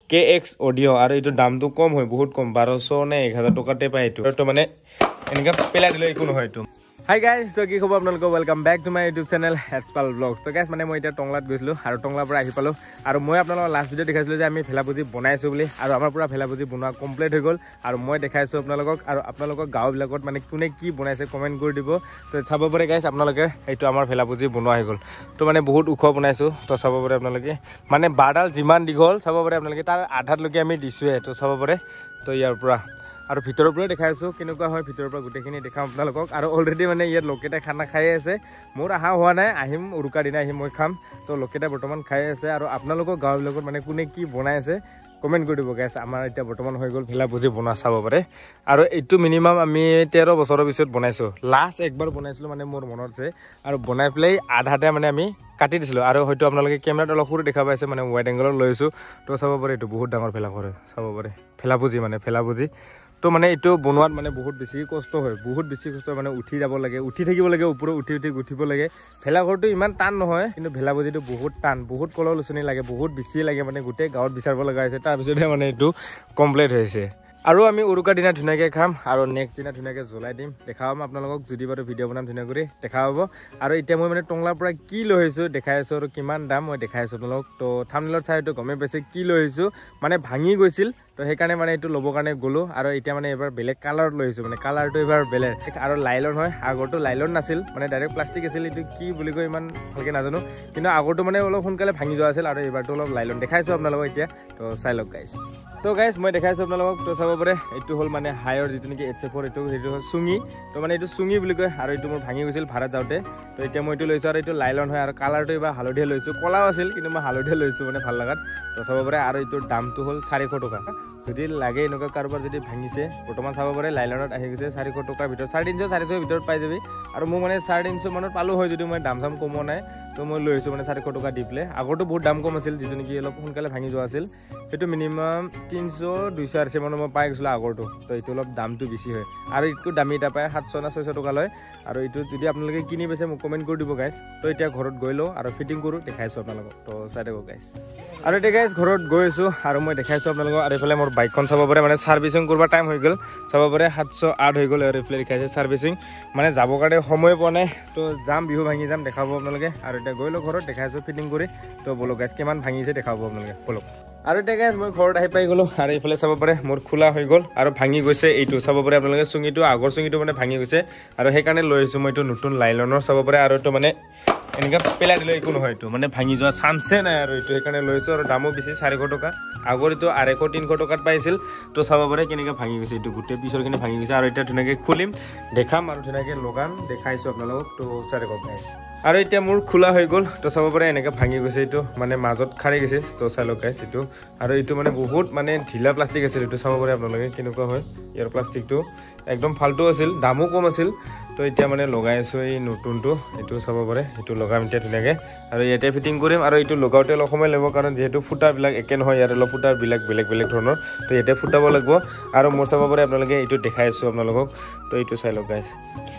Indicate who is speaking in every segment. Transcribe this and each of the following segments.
Speaker 1: KX audio আৰু এইটো দামটো কম হয় বহুত কম 1200 নে 1000 টকাতে পায় এইটো তো মানে এনেকা পেলাই দিলে একো নহয় এইটো Hi guys, so কি খবৰ আপোনালোকৰ welcome back to my YouTube channel Hpall vlogs. So guys মানে মই এটা টংলাত গৈছিলো আৰু টংলাৰ পৰা আহি পালো আৰু মই আপোনালোকক লাষ্ট ভিডিও দেখাইছিলো যে আমি ভেলাপুজি বনাইছো বুলি আৰু আমাৰ পুৰা ভেলাপুজি বনোৱা কমপ্লিট হৈ গল আৰু মই দেখাইছো আপোনালোকক আৰু আপোনালোকৰ গাঁও বিলাকত মানে কোনে কি বনাইছে কমেন্ট কৰি দিব তো চাব পাৰে গাইস আপোনালোকে এইটো আমাৰ ভেলাপুজি বনোৱা হৈ গল তো মানে বহুত উখ বনাইছো তো চাব পাৰে আপোনালোকে মানে বাৰডাল যিমান দীঘল চাব পাৰে আপোনালোকে তাৰ আধাত লৈকে আমি দিছোৱে তো চাব পাৰে তো ইয়াৰ পৰা আৰু ভিতৰৰ পৰা দেখাইছো কেনেকুৱা হয় ভিতৰৰ পৰা গুটেখিনি দেখাম আপোনালোকক আৰু অলৰেডি মানে ইয়াত লোকেটা খানা খাই আছে মোৰ আহা হোৱা নাই আহিম উৰুকা দিনা আহিম মই খাম তো লোকেটা বৰ্তমান খাই আছে আৰু আপোনালোকৰ গাঁৱৰ লগত মানে কোনে কি বনাইছে কমেন্ট কৰি দিব গাইস আমাৰ এটা বৰ্তমান হৈ গল ভেলাপুজি বনোৱা চাব পাৰে আৰু এইটো মিনিমাম আমি 13 বছৰৰ পিছত বনাইছো লাষ্ট একবাৰ বনাইছিলো মানে মোৰ মনত আছে আৰু বনাই প্লে আধাতে মানে আমি কাটি দিছিলো আৰু হয়তো আপোনালোকে কেমেৰাত অলপ সৰু দেখা পাইছে মানে ওয়াইড এংগলত লৈছো তো চাব পাৰে এইটো বহুত ডাঙৰ ভেলা কৰে চাব পাৰে ভেলাপুজি মানে ভেলাপুজি তো মানে এইটো বনোৱাত মানে বহুত বেছি কষ্ট হয় বহুত বেছি কষ্ট মানে উঠি যাব লাগে উঠি থাকিব লাগে ওপৰত উঠি গুঠিব লাগে ভেলাঘৰটো ইমান টান নহয় কিন্তু ভেলাপুজিটো বহুত টান বহুত কলৰ লছনি লাগে বহুত বেছি লাগে মানে গোটেই গাঁৱত বিচাৰিব লগা হৈছে তাৰ পিছতে মানে এইটো কমপ্লিট হৈছে আৰু আমি উৰুকা দিনা ধুনীয়াকে খাম আৰু নেক্সট দিনা ধুনীয়াকে জ্বলাই দিম দেখাম আপোনালোকক যদি বাৰু ভিডিও বনাম ধুনীয়া কৰি দেখা হ'ব আৰু এতিয়া মই মানে টংলাৰ পৰা কি লৈ আহিছো দেখাই আছো আৰু কিমান দাম মই দেখাই আছো আপোনালোকক তো থাম্বনেইলত চাই তো গমে পাইছে কি লৈ আহিছো মানে ভাঙি গৈছিল তো সেইকাৰণে মানে এইটো ল'বৰ কাৰণে গ'লো আৰু এতিয়া মানে এবাৰ বেলেগ কালাৰত লৈ আহিছো মানে কালাৰটো এবাৰ বেলেগ আৰু লাইলন হয় আগৰটো লাইলন নাছিল মানে ডাইৰেক্ট প্লাষ্টিক আছিল এইটো কি বুলি কয় ইমান ভালকে নাজানো কিন্তু আগৰটো মানে অলপ সোনকালে ভাঙি যোৱা আছিল আৰু এবাৰটো অলপ লাইলন দেখাইছো আপোনালোকক এতিয়া তো চাই লওক গাইছ তো গাইছ মই দেখাইছো আপোনালোকক তো চাব পাৰে এইটো হ'ল মানে হাইৰ যিটো নেকি HF4 এইটো হ'ল চুঙি তো মানে এইটো চুঙি বুলি কয় আৰু এইটো মোৰ ভাঙি গৈছিল ভাড়াত যাওঁতে তো এতিয়া মই এইটো লৈছো আৰু এইটো লাইলন হয় আৰু কালাৰটো এবাৰ হালধীয়া লৈছো কলাও আছিল কিন্তু মই হালধীয়া লৈছো মানে ভাল লাগাত তো চাব পাৰে আৰু এইটোৰ দামটো হ'ল 400 টকা যদি লাগে এনেকুৱা কাৰোবাৰ যদি ভাঙিছে বৰ্তমান চাব পাৰে লাইলনত আহি গৈছে 400 টকাৰ ভিতৰত 350 400 ভিতৰত পাই যাবি আৰু মোক মানে 350 মানত পালো হয় যদি মই দাম চাম কমোৱা নাই তো মই লৈ আহিছো মানে 400 টকা দি পেলাই আগৰটো বহুত দাম কম আছিল যিটো নেকি অলপ সোনকালে ভাঙি যোৱা আছিল সেইটো মিনিমাম 300 200 আৰচি মানত মই পাই গৈছিলো আগৰটো তো এইটো অলপ দামটো বেছি হয় আৰু এইটো দামী এটা পায় 700 না 600 টকা লয় আৰু এইটো যদি আপোনালোকে কিনি পাইছে মোক কমেন্ট কৰি দিব গাইছ তো এতিয়া ঘৰত গৈ লও আৰু ফিটিং কৰো দেখাইছো আপোনালোকক তো চাই থাকক গাইছ আৰু এতিয়া গাইছ ঘৰত গৈ আছো আৰু মই দেখাইছো আপোনালোকক আৰু এফালে মোৰ বাইকখন চাব পাৰে মানে সাৰ্ভিসিং কৰিব টাইম হৈ গল চাব পাৰে 708 হৈ গল আৰু এফালে দেখাইছে সাৰ্ভিসিং মানে যাব কাৰণে সময় পোৱা নাই তো যাম বিহু ভাঙি যাম দেখাব আপোনালোকে আৰু এতিয়া গৈ লও ঘৰত দেখাইছো ফিটিং কৰি তো বলো গাইছ কিমান ভাঙিছে দেখাব আপোনালোকে বলো আৰু এতিয়া গাইছ মই ঘৰত আহি পাই গলো আৰু এফালে চাব পাৰে মোৰ খোলা হৈ গল আৰু ভাঙি গৈছে এইটো চাব পাৰে আপোনালোকে চুঙিটো আগৰ চুঙিটো মানে ভাঙি গৈছে আৰু সেইকাৰণে লৈ আহিছো মই এইটো নতুন লাইলনৰ চাব পাৰে আৰু এইটো মানে এনেকা পেলাই দিলে একো নহয় এইটো মানে ভাঙি যোৱা চান্সে নাই আৰু এইটো সেইকাৰণে লৈছো আৰু দামো বেছি 400 টকা আগৰ এইটো 250 300 টকাত পাইছিল তো চাব পাৰে কেনেকা ভাঙি গৈছে এইটো গোটেই পিছৰখিনি ভাঙি গৈছে আৰু এতিয়া ধুনীয়াকে খুলিম দেখাম আৰু ধুনীয়াকে লগাম দেখাইছো আপোনালোকক তো চাই থাকক গাইছ আৰু এতিয়া মোৰ খোলা হৈ গল তো চাব পাৰে এনেকা ভাঙি গৈছে এইটো মানে মাজত খাৰি গৈছে তো চাই লওক গাইছ এইটো আৰু এইটো মানে বহুত মানে ঢিলা প্লাষ্টিক আছিল এইটো চাব পাৰে আপোনালোকে কেনেকুৱা হয় ইয়াৰ প্লাষ্টিকটো একদম ফাল্টু আছিল দামো কম আছিল তো এতিয়া মানে লগাই আছো এই নতুনটো এইটো চাব পাৰে এইটো লগাম এতিয়া ধুনীয়াকে আৰু ইয়াতে ফিটিং কৰিম আৰু এইটো লগাওতে অলপ সময় লাগিব কাৰণ যেহেতু ফুটাবিলাক একে নহয় ইয়াৰ অলপ ফুটাবিলাক বেলেগ বেলেগ ধৰণৰ তো ইয়াতে ফুটাব লাগিব আৰু মোৰ চাব পাৰে আপোনালোকে এইটো দেখাই আছো আপোনালোকক তো এইটো চাই লওক গাইছ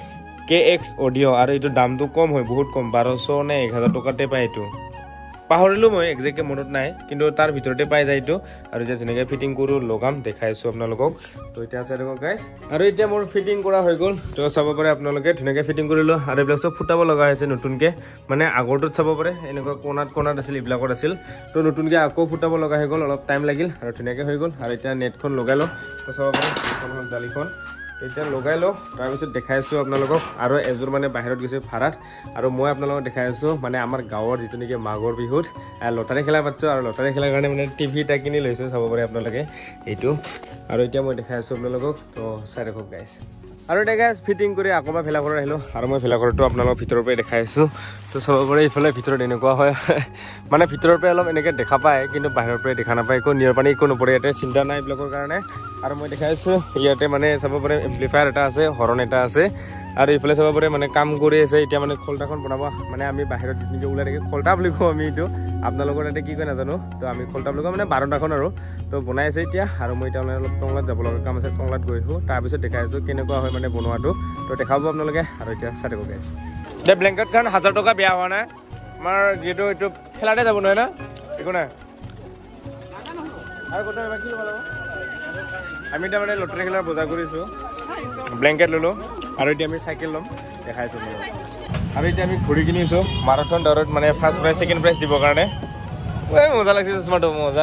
Speaker 1: KX অডিও আৰু এইটো দামটো কম হয় বহুত কম 1200 নে 1000 টকাতে পায় এইটো পাহৰিলো মই একজেক্টলি মনত নাই কিন্তু তাৰ ভিতৰতে পাই যায় এইটো আৰু এতিয়া ধুনীয়াকে ফিটিং কৰো লগাম দেখাইছো আপোনালোকক তো এতিয়া চাই থাকক গাইছ আৰু এতিয়া মোৰ ফিটিং কৰা হৈ গল তো চাব পাৰে আপোনালোকে ধুনীয়াকে ফিটিং কৰিলো আৰু এইবিলাক সব ফুটাব লগা হৈছে নতুনকে মানে আগৰটোত চাব পাৰে এনেকুৱা কোণাত আছিল এইবিলাকত আছিল তো নতুনকে আকৌ ফুটাব লগা হৈ গল অলপ টাইম লাগিল আৰু ধুনীয়াকে হৈ গল আৰু এতিয়া নেটখন লগাই লও তো চাব পাৰে এখন হ'ল জালিখন এতিয়া লগাই লও তাৰপিছত দেখাইছো আপোনালোকক আৰু এজোৰ মানে বাহিৰত গৈছে ভাড়াত আৰু মই আপোনালোকক দেখাইছো মানে আমাৰ গাঁৱৰ যিটো নেকি মাঘৰ বিহুত লটাৰী খেলা পাতিছো আৰু লটাৰী খেলাৰ কাৰণে মানে টিভি এটা কিনি লৈছো চাব পাৰে আপোনালোকে এইটো আৰু এতিয়া মই দেখাইছো আপোনালোকক তো চাই থাকক গাইছ আৰু এটা গাইছ ফিটিং কৰি আকৌ মই ভেলাঘৰত আহিলো আৰু মই ভেলাঘৰটো আপোনালোকক ভিতৰৰ পৰা দেখাইছো তো চাব পাৰে ইফালে ভিতৰত এনেকুৱা হয় মানে ভিতৰৰ পৰা অলপ এনেকৈ দেখা পায় কিন্তু বাহিৰৰ পৰা দেখা নাপায় একো নিয়ৰ পানী একো নপৰে ইয়াতে চিন্তা নাই এইবিলাকৰ কাৰণে আৰু মই দেখাইছো ইয়াতে মানে চাব পাৰে এম্প্লিফায়াৰ এটা আছে হৰণ এটা আছে আৰু ইফালে চাব পাৰে মানে কাম কৰি আছে এতিয়া মানে খলটাখন বনাব মানে আমি বাহিৰত যিটো ওলাই থাকে খলটা বুলি কওঁ আমি এইটো আপোনালোকৰ ইয়াতে কি কয় নাজানো তো আমি খলটা বুলি কওঁ মানে বাৰণ্ডাখন আৰু তো বনাই আছে এতিয়া আৰু মই এতিয়া অলপ টংলাত যাব লগা কাম আছে টংলাত গৈছো তাৰপিছত দেখাইছো কেনেকুৱা হয় মানে বনোৱাটো তো দেখাব আপোনালোকে আৰু এতিয়া চাই থাকক গাইছ দে ব্লেংকেটখন 1000 টকা বেয়া হোৱা নাই আমাৰ যিহেতু এইটো খেলাতে যাব নহয় না একো নাই আৰু কথা বাকি লব আমি এটা মানে লটাৰী খেলাৰ বজাৰ কৰিছো ব্লেংকেট ললো আৰু এতিয়া আমি সাইকেল লম দেখাইছো আৰু এতিয়া আমি ঘড়ী কিনিছো মাৰাথন দৌৰত মানে ফাৰ্ষ্ট প্ৰাইজ সেকেন্ড প্ৰাইজ দিব কাৰণে ওই মজা লাগছে চশমাটো মজা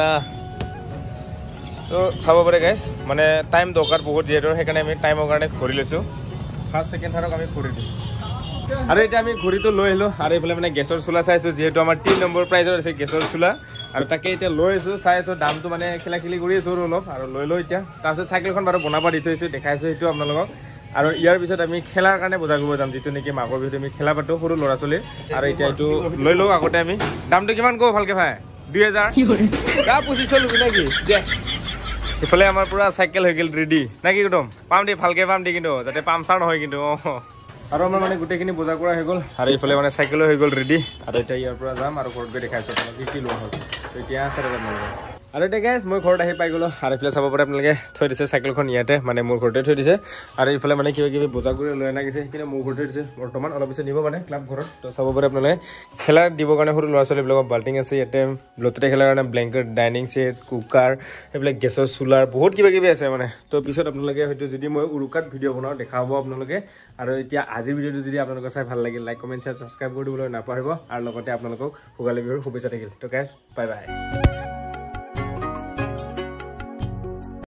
Speaker 1: তো চাব পাৰে গাইস মানে টাইম দৰকাৰ বহুত যেহেতু সেইকাৰণে আমি টাইমৰ কাৰণে ঘড়ী লৈছো ফাৰ্ষ্ট সেকেন্ড থাৰ্ডক আমি ঘড়ী দিম আৰু এতিয়া আমি ঘড়ীটো লৈ আহিলো আৰু এইফালে মানে গেছৰ চুলা চাইছো যেহেতু আমাৰ 3 নম্বৰ প্ৰাইজৰ আছে গেছৰ চুলা আৰু তাকে এতিয়া লৈ আছো চাইছো দামটো মানে খেলা-খেলি কৰি আছো অলপ আৰু লৈ এতিয়া তাৰপিছত চাইকেলখন বাৰু বনাব দি থৈছো দেখাইছো সেইটো আপোনালোকক আৰু ইয়াৰ পিছত আমি খেলাৰ কাৰণে বজাৰ কৰিব যাম যেটো নেকি মাঘৰ বিহুত আমি খেলা পাতো সৰু ল'ৰা ছোৱালী আৰু এতিয়া এইটো লৈ লও আগতে আমি দামটো কিমান কও ভালকে ভাই 2000 কা 2500 লবি নাকি দে ইফালে আমাৰ পুৰা সাইকেল হৈ গেল ৰেডি নাকি একদম পাম দি ভালকে পাম দি কিন্তু যাতে পামচাৰ নহয় কিন্তু আৰু আমাৰ মানে গুটেখিনি বজাৰ কৰা হৈ গল আৰু ইফালে মানে সাইকেল হৈ গল ৰেডি আৰু এতিয়া ইয়াৰ পৰা যাম আৰু ঘৰত গৈ দেখাইছো কি লোৱা হ'ল তো এতিয়া আছে আৰু এতিয়া গাইস মই ঘৰত আহি পাই গলো আৰু ইফালে চাব পাৰে আপোনালোকে থৈ দিছে সাইকেলখন ইয়াতে মানে মোৰ ঘৰতে থৈ দিছে আৰু ইফালে মানে কিবা কিবি বজাৰ কৰি লৈ আনা গৈছে কিন্তু মোৰ ঘৰতে দিছে বৰ্তমান অলপ পিছত নিব মানে ক্লাব ঘৰত তো চাব পাৰে আপোনালোকে খেলা দিব কাৰণে সৰু ল'ৰা ছোৱালী বিলাকক বাল্টিং আছে ইয়াতে লটাৰী খেলাৰ কাৰণে ব্লেংকেট ডাইনিং সেট কুকাৰ এইবিলাক গেছৰ চুলাৰ বহুত কিবা কিবি আছে মানে তো পিছত আপোনালোকে হয়তো যদি মই উৰুকাত ভিডিঅ' বনাও দেখাব আপোনালোকে আৰু এতিয়া আজিৰ ভিডিঅ'টো যদি আপোনালোকৰ চাই ভাল লাগিল লাইক কমেন্ট শেয়াৰ সাবস্ক্ৰাইব কৰি দিবলৈ নাপাহৰিব আৰু লগতে আপোনালোকক ভোগালী বিহুৰ শুভেচ্ছা থাকিল তো গাইস বাই বাই